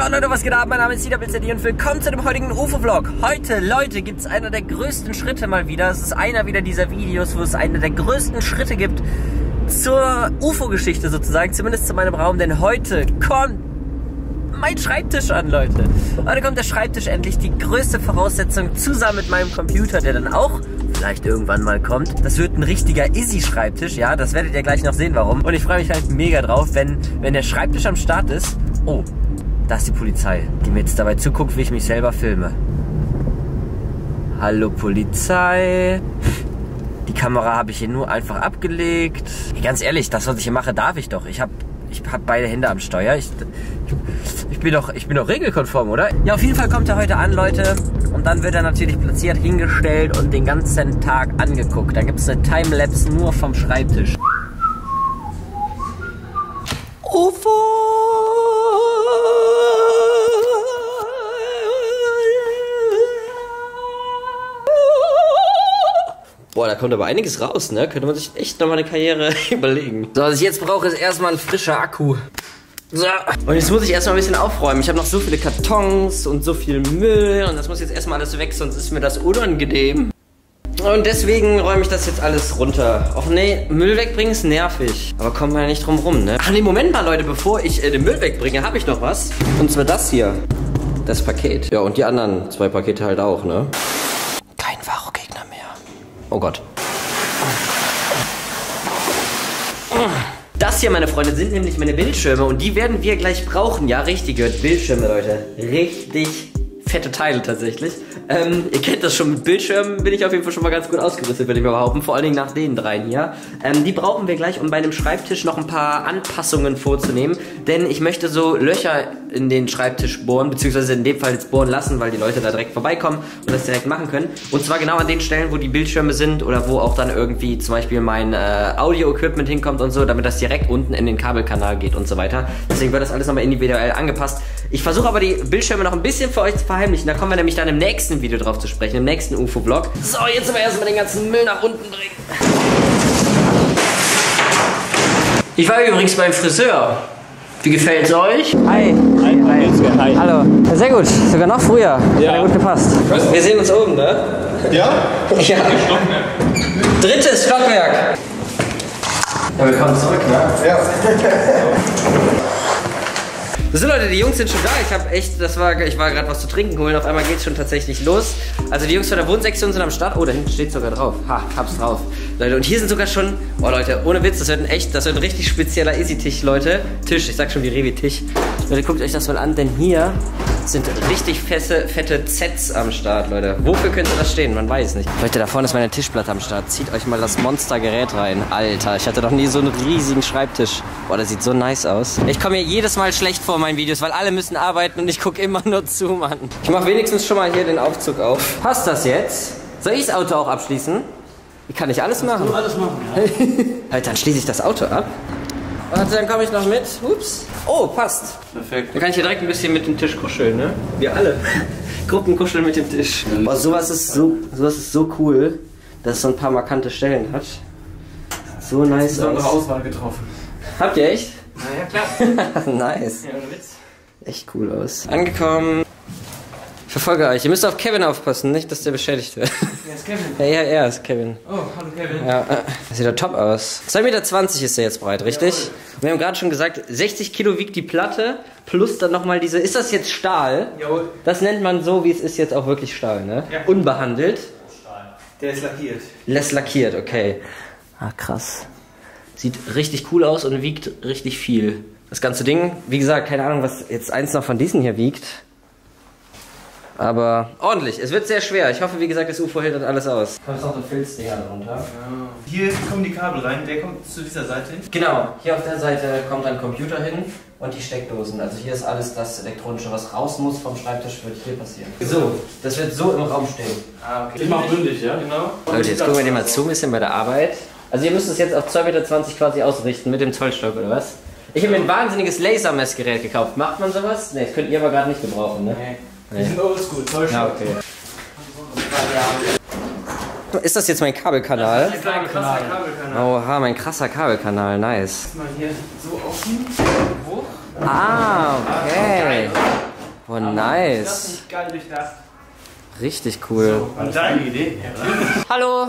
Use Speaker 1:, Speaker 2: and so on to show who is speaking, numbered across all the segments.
Speaker 1: Ja Leute, was geht ab? Mein Name ist CWCD und willkommen zu dem heutigen UFO-Vlog. Heute, Leute, gibt es einer der größten Schritte mal wieder. Es ist einer wieder dieser Videos, wo es einer der größten Schritte gibt zur UFO-Geschichte sozusagen, zumindest zu meinem Raum. Denn heute kommt mein Schreibtisch an, Leute. Heute kommt der Schreibtisch endlich, die größte Voraussetzung, zusammen mit meinem Computer, der dann auch vielleicht irgendwann mal kommt. Das wird ein richtiger Easy-Schreibtisch, ja, das werdet ihr gleich noch sehen, warum. Und ich freue mich halt mega drauf, wenn der Schreibtisch am Start ist. Oh, da ist die Polizei, die mir jetzt dabei zuguckt, wie ich mich selber filme. Hallo Polizei. Die Kamera habe ich hier nur einfach abgelegt. Ganz ehrlich, das, was ich hier mache, darf ich doch. Ich hab beide Hände am Steuer. Ich bin doch regelkonform, oder? Ja, auf jeden Fall kommt er heute an, Leute. Und dann wird er natürlich platziert, hingestellt und den ganzen Tag angeguckt. Dann gibt es eine Timelapse nur vom Schreibtisch. UFO! Boah, da kommt aber einiges raus, ne? Könnte man sich echt nochmal eine Karriere überlegen. So, was ich jetzt brauche, ist erstmal ein frischer Akku. So, und jetzt muss ich erstmal ein bisschen aufräumen. Ich habe noch so viele Kartons und so viel Müll und das muss jetzt erstmal alles weg, sonst ist mir das unangenehm. Und deswegen räume ich das jetzt alles runter. Och nee, Müll wegbringen ist nervig. Aber kommt man ja nicht drum rum, ne? Ach nee, Moment mal, Leute, bevor ich den Müll wegbringe, habe ich noch was. Und zwar das hier. Das Paket. Ja, und die anderen 2 Pakete halt auch, ne? Kein Varro-Gegner mehr. Oh Gott. Das hier, meine Freunde, sind nämlich meine Bildschirme und die werden wir gleich brauchen. Ja, richtig gehört. Bildschirme, Leute. Richtig fette Teile tatsächlich. Ihr kennt das schon, mit Bildschirmen bin ich auf jeden Fall schon mal ganz gut ausgerüstet, würde ich mal behaupten. Vor allen Dingen nach den 3 hier. Die brauchen wir gleich, um bei einem Schreibtisch noch ein paar Anpassungen vorzunehmen. Denn ich möchte so Löcher in den Schreibtisch bohren, beziehungsweise in dem Fall jetzt bohren lassen, weil die Leute da direkt vorbeikommen und das direkt machen können. Und zwar genau an den Stellen, wo die Bildschirme sind oder wo auch dann irgendwie zum Beispiel mein Audio-Equipment hinkommt und so, damit das direkt unten in den Kabelkanal geht und so weiter. Deswegen wird das alles nochmal individuell angepasst. Ich versuche aber die Bildschirme noch ein bisschen für euch zu verheimlichen. Da kommen wir nämlich dann im nächsten Video drauf zu sprechen, im nächsten UFO-Vlog. So, jetzt aber erstmal den ganzen Müll nach unten bringen. Ich war übrigens beim Friseur. Wie gefällt's euch? Hi. Hi. Hallo. Sehr gut, sogar noch früher. Ja. Hat gut gepasst. Wir sehen uns oben, ne? Ja? Ja. 3. Stockwerk. Ja, willkommen zurück, ne? Ja. So Leute, die Jungs sind schon da. Ich war gerade was zu trinken holen. Auf einmal geht's schon tatsächlich los. Also die Jungs von der Wohnsektion sind am Start. Oh, da hinten steht sogar drauf. Ha, hab's drauf. Leute, und hier sind sogar schon, oh Leute, ohne Witz, das wird ein richtig spezieller Easy-Tisch, Leute. Tisch, ich sag schon wie Rewe-Tisch. Leute, guckt euch das mal an, denn hier sind richtig fette Sets am Start, Leute. Wofür könnte das stehen? Man weiß nicht. Leute, da vorne ist meine Tischplatte am Start. Zieht euch mal das Monstergerät rein. Alter, ich hatte noch nie so einen riesigen Schreibtisch. Boah, das sieht so nice aus. Ich komme hier jedes Mal schlecht vor meinen Videos, weil alle müssen arbeiten und ich gucke immer nur zu, Mann. Ich mache wenigstens schon mal hier den Aufzug auf. Passt das jetzt? Soll ich das Auto auch abschließen? Ich kann nicht alles machen. Alles machen, ja. Halt, dann schließe ich das Auto ab. Warte, dann komme ich noch mit. Ups. Oh, passt. Perfekt. Dann kann ich hier direkt ein bisschen mit dem Tisch kuscheln, ne? Wir alle. Gruppenkuscheln mit dem Tisch. Boah, sowas ist so cool, dass es so ein paar markante Stellen hat. So nice. Besondere Auswahl getroffen. Habt ihr echt? Na ja, klar. Nice. Ja, ohne Witz. Echt cool aus. Angekommen. Ich verfolge euch. Ihr müsst auf Kevin aufpassen, nicht, dass der beschädigt wird. Wer ist Kevin? Ja, er ist Kevin. Oh, hallo Kevin. Ja, das sieht doch top aus. 2,20 Meter ist der jetzt breit, richtig? Jawohl. Wir haben gerade schon gesagt, 60 Kilo wiegt die Platte, plus dann nochmal diese... Ist das jetzt Stahl? Jawohl. Das nennt man so, wie es ist, jetzt auch wirklich Stahl, ne? Ja. Unbehandelt. Stahl. Der ist lackiert. Ist lackiert, okay. Ah, krass. Sieht richtig cool aus und wiegt richtig viel. Das ganze Ding, wie gesagt, keine Ahnung, was jetzt eins noch von diesen hier wiegt. Aber ordentlich. Es wird sehr schwer. Ich hoffe, wie gesagt, das UFO hält das alles aus. Da ist noch ein Filzdinger drunter. Ja. Hier kommen die Kabel rein. Der kommt zu dieser Seite hin? Genau. Hier auf der Seite kommt ein Computer hin und die Steckdosen. Also hier ist alles das Elektronische, was raus muss vom Schreibtisch, wird hier passieren. So, das wird so im Raum stehen. Ah, okay. Ich mache bündig, ja? Genau. Leute, jetzt gucken wir dir mal zu ein bisschen bei der Arbeit. Also ihr müsst es jetzt auf 2,20 Meter quasi ausrichten mit dem Zollstock, oder was? Ich habe mir ein wahnsinniges Lasermessgerät gekauft. Macht man sowas? Ne, das könnt ihr aber gerade nicht gebrauchen, ne? Nee. Die sind oldschool, Zollstock. Ja, okay. Ist das jetzt mein Kabelkanal? Das ist ein krasser Kabelkanal. Oha, mein krasser Kabelkanal, nice. Mal hier so offen, hoch. Ah, okay. Boah, nice.
Speaker 2: Das ist nicht geil durchdacht.
Speaker 1: Richtig cool.
Speaker 2: So, und deine Idee?
Speaker 1: Hallo.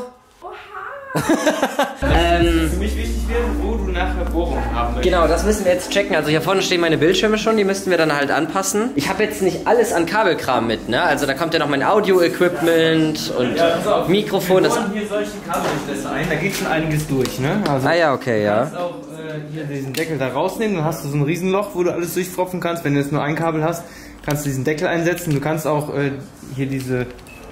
Speaker 2: Für mich wichtig wäre, wo du nachher Bohrung haben möchtest.
Speaker 1: Genau, das müssen wir jetzt checken. Also hier vorne stehen meine Bildschirme schon, die müssten wir dann halt anpassen. Ich habe jetzt nicht alles an Kabelkram mit, ne? Also da kommt ja noch mein Audio-Equipment und Mikrofon.
Speaker 2: Wir bauen hier solche Kabelanschlüsse ein, da geht schon einiges durch, ne? Also
Speaker 1: Ah ja, okay, ja.
Speaker 2: Du kannst auch hier diesen Deckel da rausnehmen, dann hast du so ein Riesenloch, wo du alles durchfropfen kannst. Wenn du jetzt nur ein Kabel hast, kannst du diesen Deckel einsetzen. Du kannst auch hier diese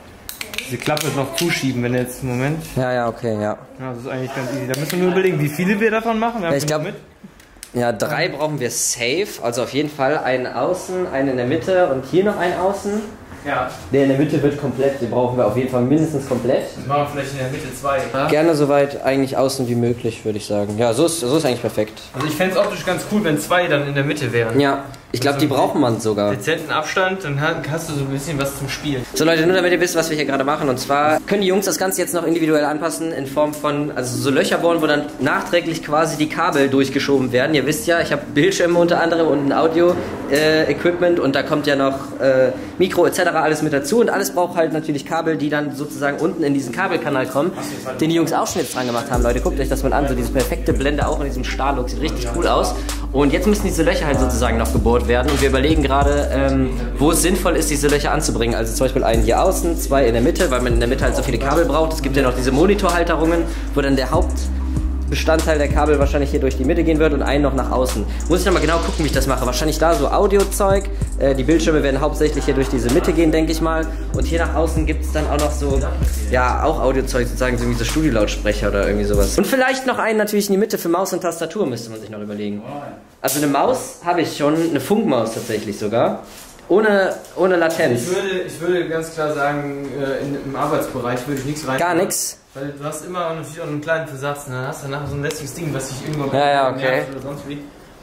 Speaker 2: Klappe noch zuschieben, wenn du jetzt, Moment.
Speaker 1: Ja, okay, ja.
Speaker 2: Ja, das ist eigentlich ganz easy. Da müssen wir nur überlegen, wie viele wir davon machen.
Speaker 1: Ja, ich glaube, ja, 3 brauchen wir safe. Also auf jeden Fall einen außen, einen in der Mitte und hier noch einen außen.
Speaker 2: Ja.
Speaker 1: Der in der Mitte wird komplett, den brauchen wir auf jeden Fall mindestens komplett.
Speaker 2: Das machen wir vielleicht in der Mitte 2. Ja?
Speaker 1: Gerne so weit eigentlich außen wie möglich, würde ich sagen. Ja, so ist eigentlich perfekt.
Speaker 2: Also ich fände es optisch ganz cool, wenn 2 dann in der Mitte wären.
Speaker 1: Ja, ich glaube, die braucht man sogar.
Speaker 2: Dezenten Abstand, dann hast du so ein bisschen was zum Spielen.
Speaker 1: So Leute, nur damit ihr wisst, was wir hier gerade machen. Und zwar können die Jungs das Ganze jetzt noch individuell anpassen in Form von, also so Löcher bohren, wo dann nachträglich quasi die Kabel durchgeschoben werden. Ihr wisst ja, ich habe Bildschirme unter anderem und ein Audio-Equipment und da kommt ja noch Mikro etc. alles mit dazu. Und alles braucht halt natürlich Kabel, die dann sozusagen unten in diesen Kabelkanal kommen, den die Jungs auch schon jetzt dran gemacht haben. Leute, guckt euch das mal an, so diese perfekte Blende auch in diesem Stahllook, sieht richtig cool aus. Und jetzt müssen diese Löcher halt sozusagen noch gebohrt werden und wir überlegen gerade, wo es sinnvoll ist, diese Löcher anzubringen. Also zum Beispiel einen hier außen, 2 in der Mitte, weil man in der Mitte halt so viele Kabel braucht. Es gibt ja noch diese Monitorhalterungen, wo dann der Hauptbestandteil der Kabel wahrscheinlich hier durch die Mitte gehen wird und einen noch nach außen. Muss ich nochmal genau gucken, wie ich das mache. Wahrscheinlich da so Audiozeug. Die Bildschirme werden hauptsächlich hier durch diese Mitte gehen, denke ich mal. Und hier nach außen gibt es dann auch noch so, ja, auch Audiozeug, sozusagen so wie so Studiolautsprecher oder irgendwie sowas. Und vielleicht noch einen natürlich in die Mitte für Maus und Tastatur, müsste man sich noch überlegen. Also eine Maus habe ich schon, eine Funkmaus tatsächlich sogar. Ohne Latenz.
Speaker 2: Ich würde ganz klar sagen, im Arbeitsbereich würde ich nichts rein.
Speaker 1: Gar nichts?
Speaker 2: Weil du hast immer natürlich auch einen kleinen Versatz und dann hast du danach so ein letztes Ding, was sich irgendwo
Speaker 1: okay.
Speaker 2: nervt oder sonst wie.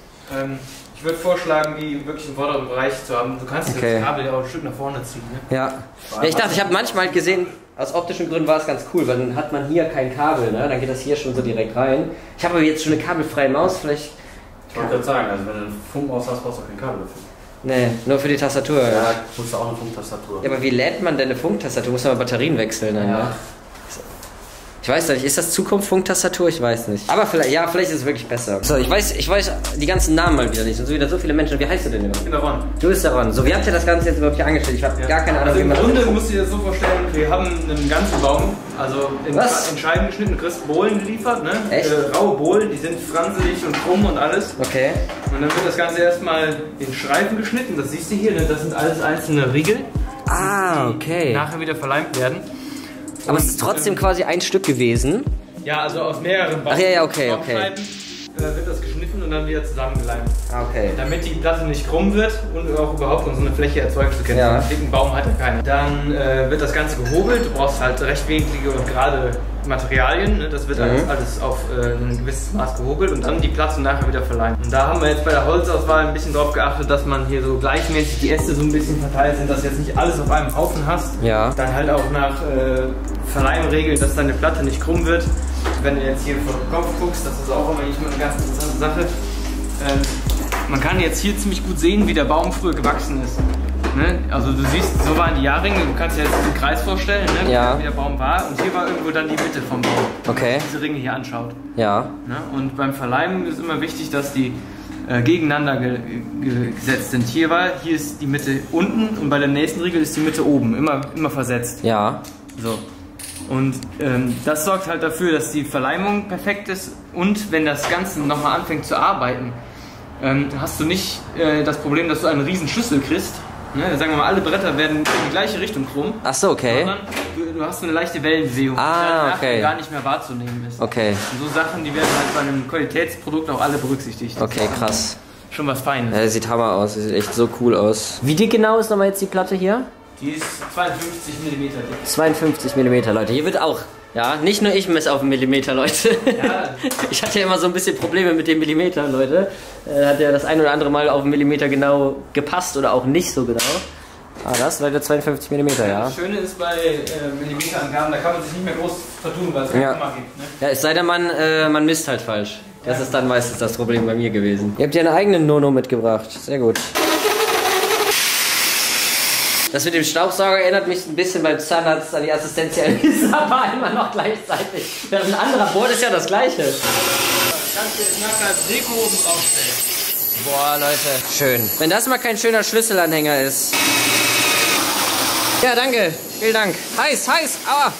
Speaker 2: Ich würde vorschlagen, die wirklich im vorderen Bereich zu haben. Du kannst das Kabel ja auch ein Stück nach vorne ziehen. Ne?
Speaker 1: Ja. Ich dachte, ich habe manchmal gesehen, aus optischen Gründen war es ganz cool, weil dann hat man hier kein Kabel, ne? Dann geht das hier schon so direkt rein. Ich habe aber jetzt schon eine kabelfreie Maus, vielleicht...
Speaker 3: Ich wollte gerade sagen, also wenn du eine Funkmaus hast, brauchst du auch kein Kabel dafür.
Speaker 1: Nee, nur für die Tastatur.
Speaker 3: Ja, musst du auch eine Funktastatur.
Speaker 1: Ja, aber wie lädt man denn eine Funktastatur? Muss man mal Batterien wechseln dann, ja. Ich weiß nicht, ist das Zukunft Funktastatur? Ich weiß nicht. Aber vielleicht, ja, vielleicht ist es wirklich besser. So, ich weiß die ganzen Namen mal wieder nicht. Und so wieder so viele Menschen. Wie heißt du denn überhaupt?
Speaker 2: Ich bin der Ron.
Speaker 1: Du bist der Ron. So, wie habt ihr das Ganze jetzt überhaupt hier angestellt? Ich habe gar keine Ahnung,
Speaker 2: also
Speaker 1: wie man
Speaker 2: im Grunde
Speaker 1: das
Speaker 2: musst du dir das so vorstellen, wir haben einen ganzen Baum, also in Scheiben geschnitten, du kriegst Bohlen geliefert, ne?
Speaker 1: Echt?
Speaker 2: Raue Bohlen, die sind franselig und krumm und alles.
Speaker 1: Okay.
Speaker 2: Und dann wird das Ganze erstmal in Streifen geschnitten, das siehst du hier, ne? Das sind alles einzelne Riegel.
Speaker 1: Ah, okay.
Speaker 2: Die nachher wieder verleimt werden.
Speaker 1: Aber es ist trotzdem quasi ein Stück gewesen.
Speaker 2: Ja, also aus mehreren
Speaker 1: Ach ja, okay.
Speaker 2: wird das geschnitten und dann wieder zusammengeleimt.
Speaker 1: Okay.
Speaker 2: Damit die Platte nicht krumm wird und auch überhaupt so eine Fläche erzeugt zu können.
Speaker 1: Ja.
Speaker 2: Einen dicken Baum hat er keinen. Dann wird das Ganze gehobelt. Du brauchst halt rechtwinklige und gerade Materialien. Ne? Das wird alles auf ein gewisses Maß gehobelt und dann die Platte nachher wieder verleimt. Und da haben wir jetzt bei der Holzauswahl ein bisschen drauf geachtet, dass man hier so gleichmäßig die Äste so ein bisschen verteilt sind, dass du jetzt nicht alles auf einem Haufen hast.
Speaker 1: Ja.
Speaker 2: Dann halt auch nach Verleimregeln, dass deine Platte nicht krumm wird. Wenn du jetzt hier vor den Kopf guckst, das ist auch immer eine ganz interessante Sache. Man kann jetzt hier ziemlich gut sehen, wie der Baum früher gewachsen ist. Ne? Also du siehst, so waren die Jahrringe, du kannst dir jetzt den Kreis vorstellen, ne?
Speaker 1: Ja.
Speaker 2: Wie der Baum war. Und hier war irgendwo dann die Mitte vom Baum,
Speaker 1: Okay.
Speaker 2: wenn man diese Ringe hier anschaut.
Speaker 1: Ja.
Speaker 2: Ne? Und beim Verleimen ist immer wichtig, dass die gegeneinander gesetzt sind. Hier ist die Mitte unten und bei der nächsten Riegel ist die Mitte oben, immer versetzt.
Speaker 1: Ja.
Speaker 2: So. Und das sorgt halt dafür, dass die Verleimung perfekt ist und wenn das Ganze nochmal anfängt zu arbeiten, hast du nicht das Problem, dass du einen riesen Schüssel kriegst. Ne? Sagen wir mal, alle Bretter werden in die gleiche Richtung krumm.
Speaker 1: Ach so, okay.
Speaker 2: Sondern du hast so eine leichte Wellenbewegung, die
Speaker 1: okay.
Speaker 2: gar nicht mehr wahrzunehmen ist.
Speaker 1: Okay.
Speaker 2: Und so Sachen, die werden halt bei einem Qualitätsprodukt auch alle berücksichtigt.
Speaker 1: Okay, krass.
Speaker 2: Schon was Feines.
Speaker 1: Sieht Hammer aus, sieht echt so cool aus. Wie dick genau ist nochmal jetzt die Platte hier?
Speaker 2: Die ist 52 mm dick.
Speaker 1: 52 mm, Leute. Hier wird auch, ja, nicht nur ich messe auf einen Millimeter, Leute.
Speaker 2: Ja.
Speaker 1: Ich hatte ja immer so ein bisschen Probleme mit dem Millimeter, Leute. Hat ja das ein oder andere Mal auf einen Millimeter genau gepasst oder auch nicht so genau. Ah, das war der 52 mm, ja.
Speaker 2: Das Schöne ist bei Millimeterangaben, da kann man sich nicht mehr groß vertun, weil es keine Komma gibt. Ne?
Speaker 1: Ja, es sei denn, man misst halt falsch. Das ist dann meistens das Problem bei mir gewesen. Ihr habt ja eine eigene Nono mitgebracht. Sehr gut. Das mit dem Staubsauger erinnert mich ein bisschen beim Zahnarzt an die Assistenzielle, aber immer noch gleichzeitig. Ja, ein anderer bohrt ist ja das Gleiche.
Speaker 2: Das kannst du jetzt nachher als Deko oben draufstellen.
Speaker 1: Boah, Leute. Schön. Wenn das mal kein schöner Schlüsselanhänger ist. Ja, danke. Vielen Dank. Heiß, heiß. Aua.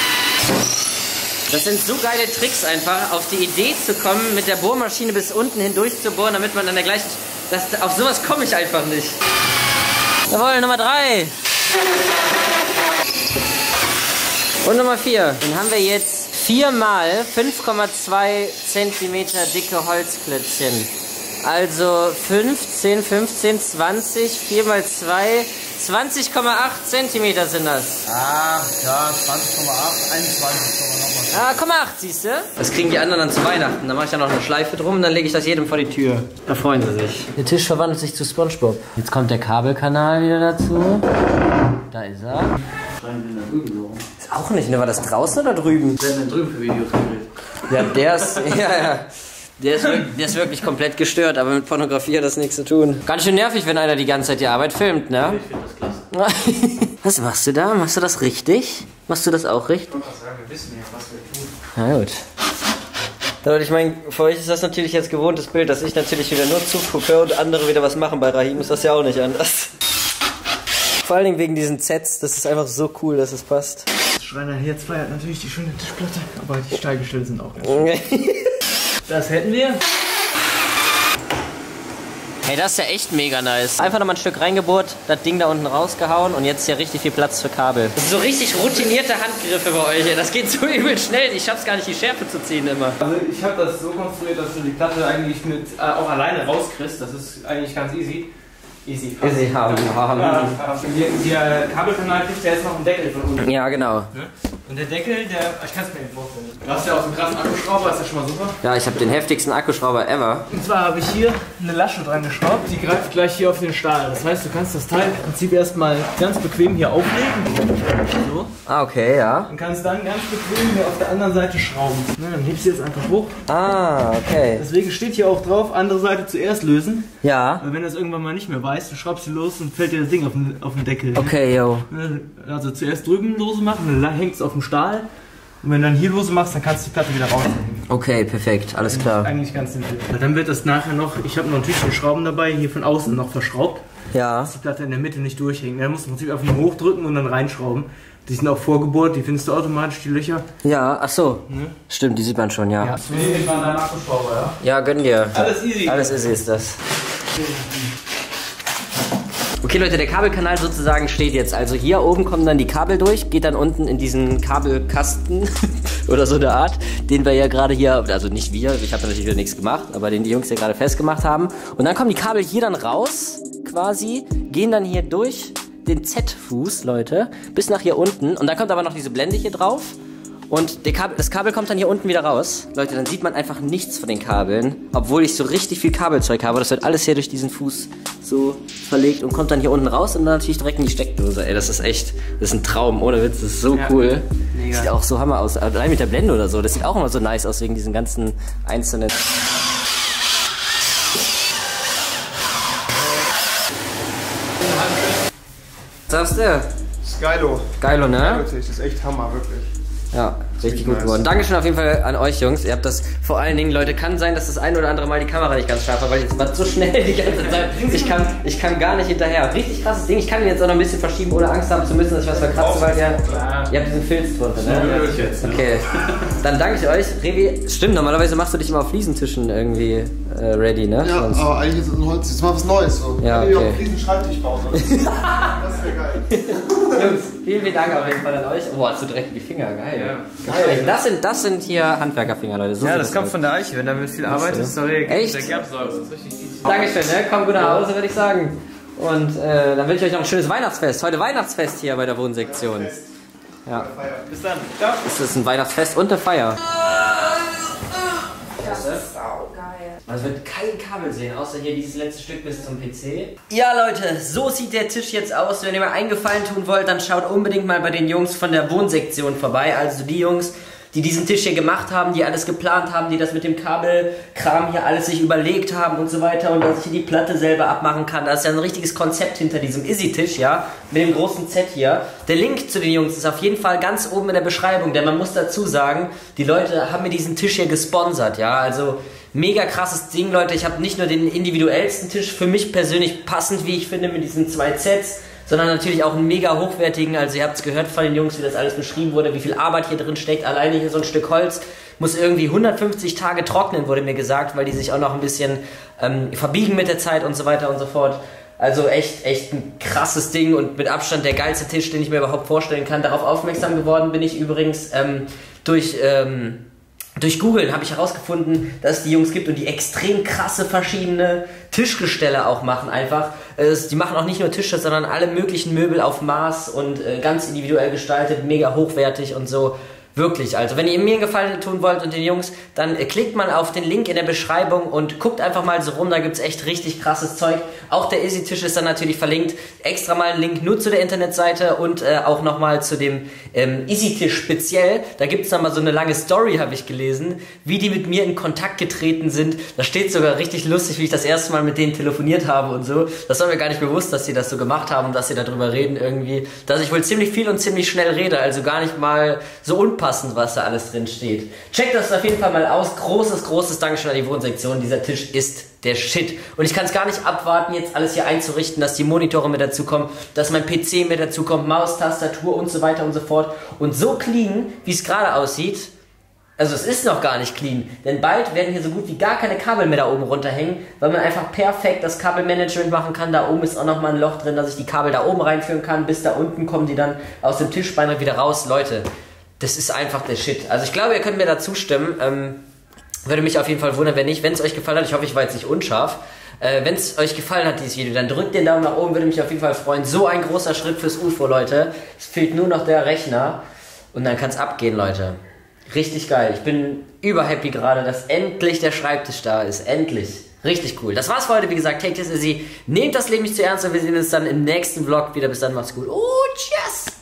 Speaker 1: Das sind so geile Tricks einfach, auf die Idee zu kommen, mit der Bohrmaschine bis unten hindurch zu bohren, damit man an der gleichen... auf sowas komme ich einfach nicht. Jawohl, Nummer 3. Und Nummer 4. Dann haben wir jetzt 4 mal 5,2 cm dicke Holzklötzchen. Also 15, 15, 20, 4 mal 2, 20,8 cm sind das.
Speaker 3: Ah, ja, 20,8, 21,8.
Speaker 1: Ah, 0,8, siehst du? Das kriegen die anderen dann zu Weihnachten. Dann mache ich da noch eine Schleife drum und dann lege ich das jedem vor die Tür. Da freuen sie sich. Der Tisch verwandelt sich zu SpongeBob. Jetzt kommt der Kabelkanal wieder dazu. Da ist er. Ist auch nicht, ne? War das draußen oder drüben?
Speaker 3: Wer denn drüben für Videos gedreht?
Speaker 1: Ja, der ist... ja. Der ist wirklich komplett gestört, aber mit Pornografie hat das nichts zu tun. Ganz schön nervig, wenn einer die ganze Zeit die Arbeit filmt, ne?
Speaker 3: Ich finde das klasse.
Speaker 1: Was machst du da? Machst du das richtig? Machst du das auch richtig?
Speaker 3: Ich wollte sagen, wir wissen ja, was wir tun.
Speaker 1: Na gut. Leute, ich meine, für euch ist das natürlich jetzt gewohntes Bild, dass ich natürlich wieder nur zugucke und andere wieder was machen. Bei Rahim ist das ja auch nicht anders. Vor allen Dingen wegen diesen Sets, das ist einfach so cool, dass es passt.
Speaker 2: Schreiner Herz feiert natürlich die schöne Tischplatte, aber die Steiggestelle sind auch ganz schön. Das hätten wir.
Speaker 1: Hey, das ist ja echt mega nice. Einfach nochmal ein Stück reingebohrt, das Ding da unten rausgehauen und jetzt hier richtig viel Platz für Kabel. Das sind so richtig routinierte Handgriffe bei euch. Das geht so übel schnell. Ich schaff's gar nicht, die Schärfe zu ziehen immer.
Speaker 2: Also ich habe das so konstruiert, dass du die Platte eigentlich mit auch alleine rauskriegst. Das ist eigentlich ganz easy. Easy
Speaker 1: haben.
Speaker 2: Der Kabelkanal kriegt ja jetzt noch einen Deckel von unten.
Speaker 1: Ja, genau.
Speaker 2: Und der Deckel, ich kann es mir nicht vorstellen. Du hast ja auch so einen krassen Akkuschrauber, ist ja schon mal super.
Speaker 1: Ja, ich habe den heftigsten Akkuschrauber ever.
Speaker 2: Und zwar habe ich hier eine Lasche dran geschraubt, die greift gleich hier auf den Stahl. Das heißt, du kannst das Teil im Prinzip erstmal ganz bequem hier auflegen. So.
Speaker 1: Ah, okay, ja.
Speaker 2: Und kannst dann ganz bequem hier auf der anderen Seite schrauben. Dann hebst du jetzt einfach hoch.
Speaker 1: Ah, okay.
Speaker 2: Deswegen steht hier auch drauf, andere Seite zuerst lösen.
Speaker 1: Ja.
Speaker 2: Weil wenn du das irgendwann mal nicht mehr weißt, du schraubst sie los und fällt dir das Ding auf den Deckel.
Speaker 1: Okay, yo.
Speaker 2: Also zuerst drüben lose machen, dann hängst du auf dem Stahl. Und wenn du dann hier lose machst, dann kannst du die Platte wieder raushängen.
Speaker 1: Okay, perfekt, alles klar.
Speaker 2: Eigentlich ganz simpel. Dann wird das nachher noch, ich habe noch ein Tüchchen Schrauben dabei, hier von außen noch verschraubt.
Speaker 1: Ja.
Speaker 2: Dass die Platte in der Mitte nicht durchhängt. Dann musst du im Prinzip einfach nur hochdrücken und dann reinschrauben. Die sind auch vorgebohrt, die findest du automatisch, die Löcher.
Speaker 1: Ja, ach so. Stimmt, die sieht man schon, ja.
Speaker 2: Ja, ich mal deinen Akkuschrauber, ja?
Speaker 1: Ja, gönn dir.
Speaker 2: Alles easy.
Speaker 1: Alles easy ist das. Okay Leute, der Kabelkanal sozusagen steht jetzt. Also hier oben kommen dann die Kabel durch, geht dann unten in diesen Kabelkasten oder so eine Art, den wir ja gerade hier, also nicht wir, ich habe natürlich wieder nichts gemacht, aber den die Jungs ja gerade festgemacht haben. Und dann kommen die Kabel hier dann raus, quasi, gehen dann hier durch den Z-Fuß, Leute, bis nach hier unten. Und dann kommt aber noch diese Blende hier drauf. Und das Kabel kommt dann hier unten wieder raus. Leute, dann sieht man einfach nichts von den Kabeln, obwohl ich so richtig viel Kabelzeug habe. Das wird alles hier durch diesen Fuß so verlegt und kommt dann hier unten raus und dann natürlich direkt in die Steckdose. Ey, das ist echt, das ist ein Traum, ohne Witz, das ist so cool. Mega. Sieht auch so hammer aus, allein mit der Blende oder so. Das sieht auch immer so nice aus, wegen diesen ganzen einzelnen... Was sagst du?
Speaker 4: Geilo.
Speaker 1: Geilo, ne?
Speaker 4: Das ist echt Hammer, wirklich.
Speaker 1: Ja, richtig gut geworden. Dankeschön auf jeden Fall an euch, Jungs. Ihr habt das vor allen Dingen, Leute, kann sein, dass das ein oder andere Mal die Kamera nicht ganz scharf war, weil jetzt war so schnell die ganze Zeit. Ich kam gar nicht hinterher. Richtig krasses Ding. Ich kann ihn jetzt auch noch ein bisschen verschieben, ohne Angst haben zu müssen, dass ich was verkratze, weil ihr habt diesen Filz drunter, ne? Okay. Dann danke ich euch. Revi, stimmt, normalerweise machst du dich immer auf Fliesentischen irgendwie ready, ne?
Speaker 4: Ja, sonst. Aber eigentlich ist es ein Holz. Jetzt mal was Neues. So.
Speaker 1: Ja, okay.
Speaker 4: Ich auch einen Schreibtisch bauen. Das wäre geil.
Speaker 1: Jungs, vielen Dank auf jeden Fall an euch. Boah, hast du direkt die Finger, geil. Ja. Geil. Das sind hier Handwerkerfinger, Leute. So
Speaker 2: ja, das kommt von der Eiche. Wenn damit viel Arbeit ist, sorry.
Speaker 1: Echt?
Speaker 2: Der Gerbsäure, das ist richtig easy.
Speaker 1: Dankeschön, ne? Kommt gut nach Hause, würde ich sagen. Und dann wünsche ich euch noch ein schönes Weihnachtsfest. Heute Weihnachtsfest hier bei der Wohnsektion. Ja.
Speaker 2: Bis dann. Ciao.
Speaker 1: Es ist ein Weihnachtsfest und eine Feier.
Speaker 5: Das ist saugeil.
Speaker 1: Man wird kein Kabel sehen, außer hier dieses letzte Stück bis zum PC. Ja Leute, so sieht der Tisch jetzt aus. Wenn ihr mir einen Gefallen tun wollt, dann schaut unbedingt mal bei den Jungs von der Wohnsektion vorbei. Also die Jungs, die diesen Tisch hier gemacht haben, die alles geplant haben, die das mit dem Kabelkram hier alles sich überlegt haben und so weiter und dass ich hier die Platte selber abmachen kann. Da ist ja ein richtiges Konzept hinter diesem Easy-Tisch, ja, mit dem großen Z hier. Der Link zu den Jungs ist auf jeden Fall ganz oben in der Beschreibung, denn man muss dazu sagen, die Leute haben mir diesen Tisch hier gesponsert, ja, also mega krasses Ding, Leute. Ich habe nicht nur den individuellsten Tisch, für mich persönlich passend, wie ich finde, mit diesen 2 Zs, sondern natürlich auch einen mega hochwertigen, also ihr habt es gehört von den Jungs, wie das alles beschrieben wurde, wie viel Arbeit hier drin steckt. Alleine hier so ein Stück Holz muss irgendwie 150 Tage trocknen, wurde mir gesagt, weil die sich auch noch ein bisschen verbiegen mit der Zeit und so weiter und so fort. Also echt ein krasses Ding und mit Abstand der geilste Tisch, den ich mir überhaupt vorstellen kann. Darauf aufmerksam geworden bin ich übrigens durch Googlen habe ich herausgefunden, dass es die Jungs gibt und die extrem krasse verschiedene Tischgestelle auch machen einfach. Die machen auch nicht nur Tische, sondern alle möglichen Möbel auf Maß und ganz individuell gestaltet, mega hochwertig und so. Wirklich, also wenn ihr mir einen Gefallen tun wollt und den Jungs, dann klickt mal auf den Link in der Beschreibung und guckt einfach mal so rum, da gibt es echt richtig krasses Zeug. Auch der Easy-Tisch ist dann natürlich verlinkt. Extra mal ein Link nur zu der Internetseite und auch nochmal zu dem Easy-Tisch speziell. Da gibt es nochmal so eine lange Story, habe ich gelesen, wie die mit mir in Kontakt getreten sind. Da steht sogar richtig lustig, wie ich das erste Mal mit denen telefoniert habe und so. Das war mir gar nicht bewusst, dass sie das so gemacht haben und dass sie darüber reden irgendwie. Dass ich wohl ziemlich viel und ziemlich schnell rede, also gar nicht mal so unpassend, was da alles drin steht. Checkt das auf jeden Fall mal aus. Großes Dankeschön an die Wohnsektion. Dieser Tisch ist der Shit. Und ich kann es gar nicht abwarten, jetzt alles hier einzurichten, dass die Monitore mit dazukommen, dass mein PC mit dazukommt, Maus, Tastatur und so weiter und so fort. Und so clean, wie es gerade aussieht, also es ist noch gar nicht clean, denn bald werden hier so gut wie gar keine Kabel mehr da oben runterhängen, weil man einfach perfekt das Kabelmanagement machen kann. Da oben ist auch nochmal ein Loch drin, dass ich die Kabel da oben reinführen kann. Bis da unten kommen die dann aus dem Tischbein wieder raus. Leute, das ist einfach der Shit. Also ich glaube, ihr könnt mir da zustimmen. Würde mich auf jeden Fall wundern, wenn nicht. Wenn es euch gefallen hat, ich hoffe, ich war jetzt nicht unscharf. Wenn es euch gefallen hat, dieses Video, dann drückt den Daumen nach oben, würde mich auf jeden Fall freuen. So ein großer Schritt fürs UFO, Leute. Es fehlt nur noch der Rechner. Und dann kann es abgehen, Leute. Richtig geil. Ich bin überhappy gerade, dass endlich der Schreibtisch da ist. Endlich. Richtig cool. Das war's für heute. Wie gesagt, take this easy. Nehmt das Leben nicht zu ernst und wir sehen uns dann im nächsten Vlog wieder. Bis dann, macht's gut. Oh, tschüss.